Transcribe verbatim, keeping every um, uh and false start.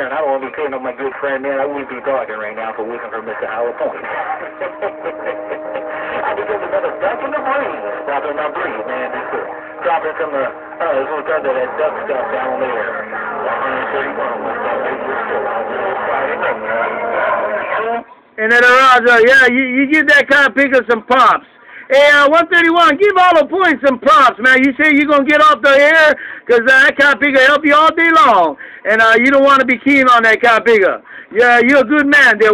there, and I don't want to be paying on my good friend, man. I would be dodging right now for waiting for Mister Howard Point. I think there's another duck in the breeze. Dropping my breeze, man. Just uh, dropping some, uh, uh, there's all kinds of that duck stuff down there. one thirty-one, West Side Radio Show. Friday night. And then, Roger, yeah, you, you give that kind of picker some props. Hey, uh, one thirty-one, give all the points some props, man. You say you're going to get off the air because uh, that kind of picker help you all day long. And uh, you don't want to be keen on that kind of picker. Yeah, you're a good man there.